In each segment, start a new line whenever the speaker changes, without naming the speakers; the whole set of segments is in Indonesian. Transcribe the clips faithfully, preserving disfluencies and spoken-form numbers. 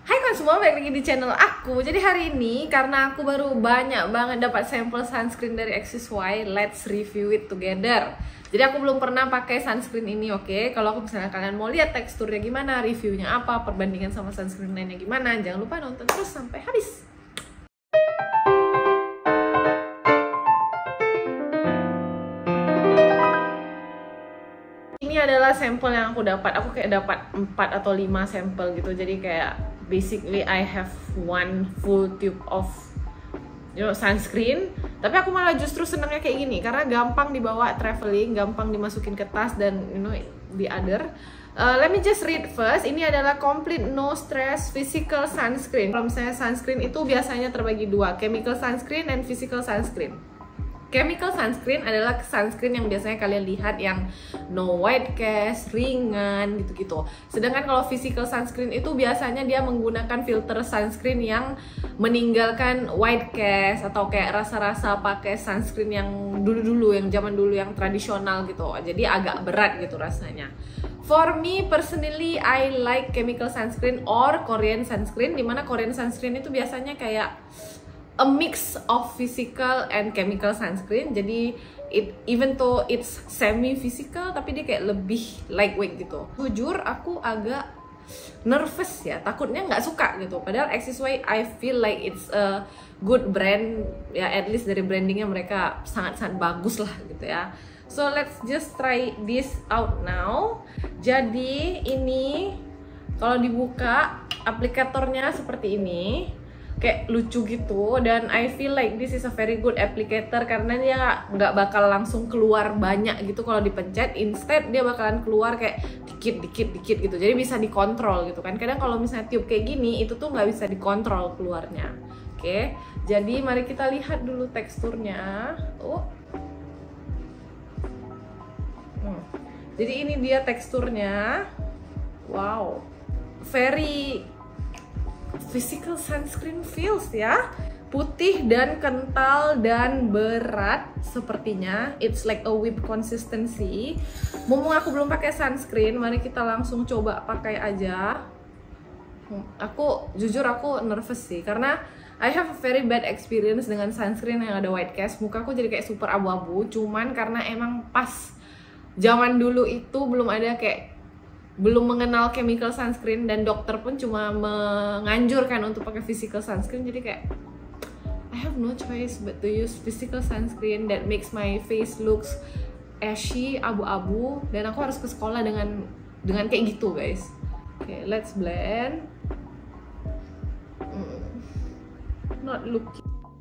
Hai kawan semua, balik lagi di channel aku. Jadi hari ini karena aku baru banyak banget dapat sampel sunscreen dari X S Y, let's review it together. Jadi aku belum pernah pakai sunscreen ini, oke? Okay? Kalau aku misalnya kalian mau lihat teksturnya gimana, reviewnya apa, perbandingan sama sunscreen lainnya gimana, jangan lupa nonton terus sampai habis. Ini adalah sampel yang aku dapat. Aku kayak dapat empat atau lima sampel gitu. Jadi kayak basically I have one full tube of you know sunscreen. Tapi aku malah justru senangnya kayak gini karena gampang dibawa traveling, gampang dimasukin ke tas dan you know the other. Uh, let me just read first. Ini adalah complete no stress physical sunscreen. Kalau misalnya sunscreen itu biasanya terbagi dua, chemical sunscreen and physical sunscreen. Chemical sunscreen adalah sunscreen yang biasanya kalian lihat yang no white cast, ringan gitu-gitu. Sedangkan kalau physical sunscreen itu biasanya dia menggunakan filter sunscreen yang meninggalkan white cast atau kayak rasa-rasa pakai sunscreen yang dulu-dulu, yang zaman dulu yang tradisional gitu. Jadi agak berat gitu rasanya. For me personally, I like chemical sunscreen or Korean sunscreen, dimana Korean sunscreen itu biasanya kayak a mix of physical and chemical sunscreen. Jadi it even though it's semi physical tapi dia kayak lebih lightweight gitu. Jujur aku agak nervous ya, takutnya nggak suka gitu. Padahal X S Y I feel like it's a good brand ya, at least dari brandingnya mereka sangat-sangat bagus lah gitu ya. So let's just try this out now. Jadi ini kalau dibuka aplikatornya seperti ini, kayak lucu gitu, dan I feel like this is a very good applicator karena dia nggak bakal langsung keluar banyak gitu kalau dipencet. Instead dia bakalan keluar kayak dikit dikit dikit gitu, jadi bisa dikontrol gitu kan. Kadang kalau misalnya tube kayak gini itu tuh nggak bisa dikontrol keluarnya. Oke, jadi mari kita lihat dulu teksturnya. Oh, hmm. Jadi ini dia teksturnya. Wow, very physical sunscreen feels ya, putih dan kental dan berat sepertinya. It's like a whip consistency. Mumpung aku belum pakai sunscreen, mari kita langsung coba pakai aja. Aku jujur aku nervous sih karena I have a very bad experience dengan sunscreen yang ada white cast. Muka aku jadi kayak super abu-abu. Cuman karena emang pas zaman dulu itu belum ada kayak belum mengenal chemical sunscreen dan dokter pun cuma menganjurkan untuk pakai physical sunscreen, jadi kayak I have no choice but to use physical sunscreen that makes my face looks ashy, abu-abu, dan aku harus ke sekolah dengan dengan kayak gitu guys. Oke, okay, let's blend. hmm. Not looking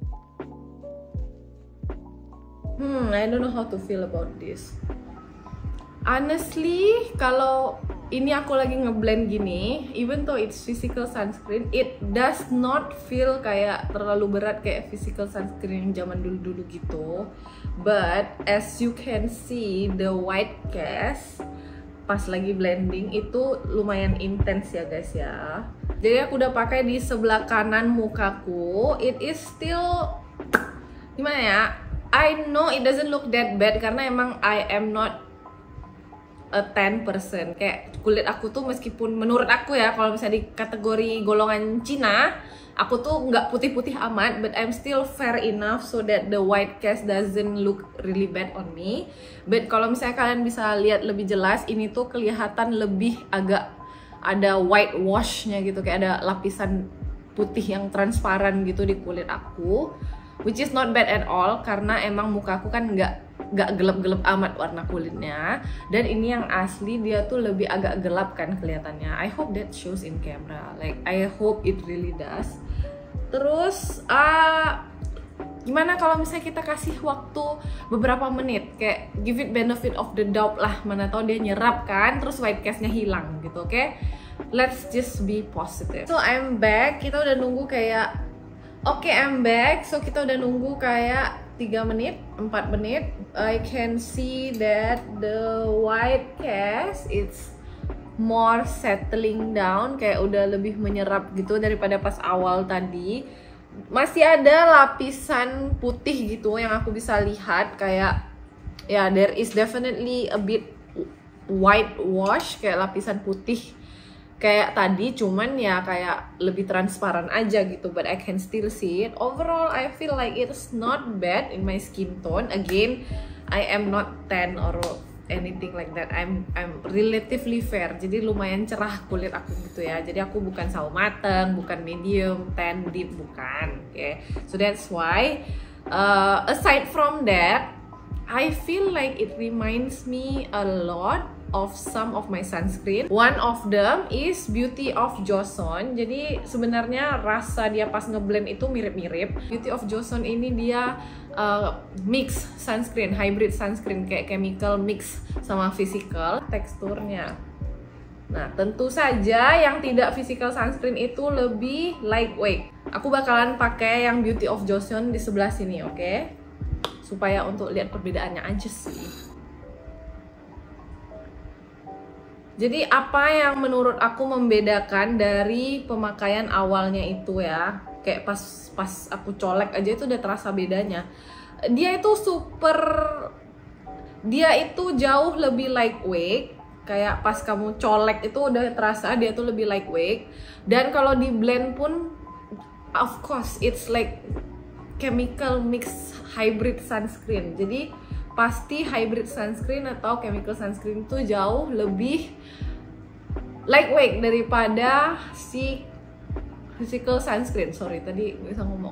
hmm I don't know how to feel about this. Honestly, kalau ini aku lagi ngeblend gini, even though it's physical sunscreen, it does not feel kayak terlalu berat kayak physical sunscreen yang zaman dulu-dulu gitu. But as you can see, the white cast pas lagi blending itu lumayan intens ya guys ya. Jadi aku udah pakai di sebelah kanan mukaku. It is still gimana ya? I know it doesn't look that bad karena emang I am not a ten percent. Kayak kulit aku tuh meskipun menurut aku ya, kalau misalnya di kategori golongan Cina, aku tuh nggak putih-putih amat, but I'm still fair enough so that the white cast doesn't look really bad on me. But kalau misalnya kalian bisa lihat lebih jelas, ini tuh kelihatan lebih agak ada white wash-nya gitu, kayak ada lapisan putih yang transparan gitu di kulit aku, which is not bad at all karena emang muka aku kan nggak nggak gelap-gelap amat warna kulitnya. Dan ini yang asli dia tuh lebih agak gelap kan kelihatannya. I hope that shows in camera, like I hope it really does. Terus uh, gimana kalau misalnya kita kasih waktu beberapa menit, kayak give it benefit of the doubt lah, mana tahu dia nyerap kan, terus white cast-nya hilang gitu. Oke, okay? Let's just be positive. So I'm back, kita udah nunggu kayak Oke, okay, I'm back. So kita udah nunggu kayak tiga menit, empat menit. I can see that the white cast it's more settling down, kayak udah lebih menyerap gitu daripada pas awal tadi. Masih ada lapisan putih gitu yang aku bisa lihat, kayak ya yeah, there is definitely a bit white wash, kayak lapisan putih kayak tadi, cuman ya kayak lebih transparan aja gitu, but I can still see it. Overall I feel like it's not bad in my skin tone. Again, I am not tan or anything like that. I'm I'm relatively fair, jadi lumayan cerah kulit aku gitu ya. Jadi aku bukan sawo mateng, bukan medium, tan, deep, bukan. Oke, okay? So that's why uh, aside from that, I feel like it reminds me a lot of some of my sunscreen. One of them is Beauty of Joseon. Jadi sebenarnya rasa dia pas ngeblend itu mirip-mirip. Beauty of Joseon ini dia uh, mix sunscreen, hybrid sunscreen, kayak chemical mix sama physical teksturnya. Nah, tentu saja yang tidak physical sunscreen itu lebih lightweight. Aku bakalan pakai yang Beauty of Joseon di sebelah sini, oke? Okay? Supaya untuk lihat perbedaannya aja sih. Jadi apa yang menurut aku membedakan dari pemakaian awalnya itu ya, kayak pas pas aku colek aja itu udah terasa bedanya. Dia itu super, dia itu jauh lebih lightweight. Kayak pas kamu colek itu udah terasa dia tuh lebih lightweight. Dan kalau di blend pun, of course it's like chemical mix hybrid sunscreen. Jadi pasti hybrid sunscreen atau chemical sunscreen itu jauh lebih lightweight daripada si physical sunscreen. Sorry, tadi nggak bisa ngomong.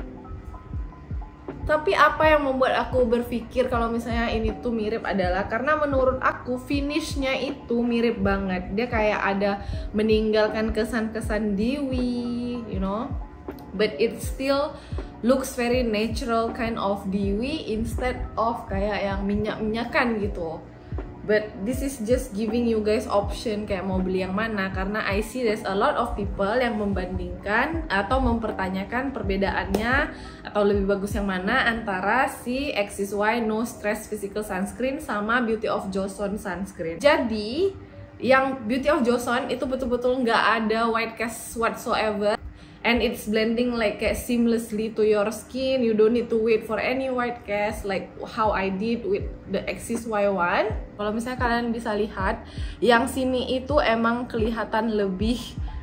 Tapi apa yang membuat aku berpikir kalau misalnya ini tuh mirip adalah karena menurut aku finishnya itu mirip banget. Dia kayak ada meninggalkan kesan-kesan dewy, you know, but it still looks very natural kind of dewy instead of kayak yang minyak-minyakan gitu. But this is just giving you guys option kayak mau beli yang mana, karena I see there's a lot of people yang membandingkan atau mempertanyakan perbedaannya atau lebih bagus yang mana antara si X S Y No Stress Physical Sunscreen sama Beauty of Joseon Sunscreen. Jadi yang Beauty of Joseon itu betul-betul nggak ada white cast whatsoever. And it's blending like kayak seamlessly to your skin. You don't need to wait for any white cast like how I did with the X S Y one. Kalau misalnya kalian bisa lihat, yang sini itu emang kelihatan lebih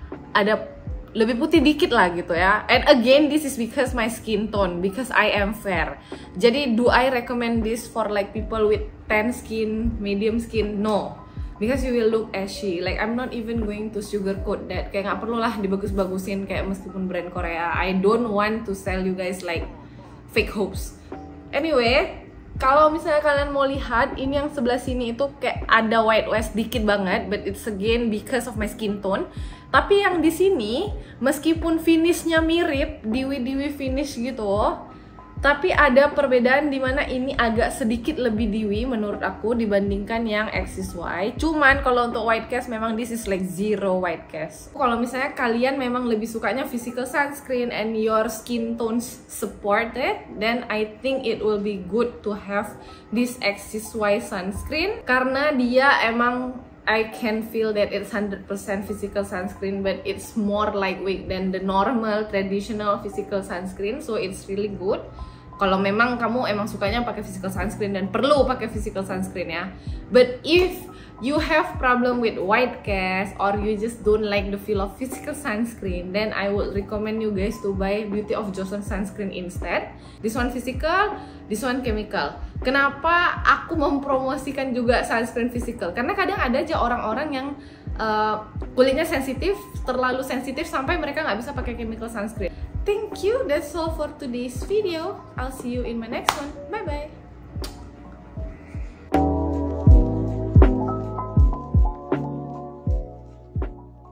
ada lebih putih dikit lah gitu ya. And again, this is because my skin tone, because I am fair. Jadi do I recommend this for like people with tan skin, medium skin? No. Because you will look ashy. Like I'm not even going to sugarcoat that. Kayak nggak perlu lah dibagus-bagusin kayak meskipun brand Korea. I don't want to sell you guys like fake hopes. Anyway, kalau misalnya kalian mau lihat, ini yang sebelah sini itu kayak ada white west dikit banget, but it's again because of my skin tone. Tapi yang di sini meskipun finishnya mirip, dewy-dewy finish gitu, tapi ada perbedaan di mana ini agak sedikit lebih dewy menurut aku dibandingkan yang X S Y. Cuman kalau untuk white cast memang this is like zero white cast. Kalau misalnya kalian memang lebih sukanya physical sunscreen and your skin tones support it, then I think it will be good to have this X S Y sunscreen karena dia emang I can feel that it's one hundred percent physical sunscreen, but it's more lightweight than the normal traditional physical sunscreen, so it's really good. Kalau memang kamu emang sukanya pakai physical sunscreen dan perlu pakai physical sunscreen ya. But if you have problem with white cast or you just don't like the feel of physical sunscreen, then I would recommend you guys to buy Beauty of Joseon sunscreen instead. This one physical, this one chemical. Kenapa aku mempromosikan juga sunscreen physical? Karena kadang ada aja orang-orang yang uh, kulitnya sensitif, terlalu sensitif sampai mereka nggak bisa pakai chemical sunscreen. Thank you, that's all for today's video. I'll see you in my next one. Bye bye.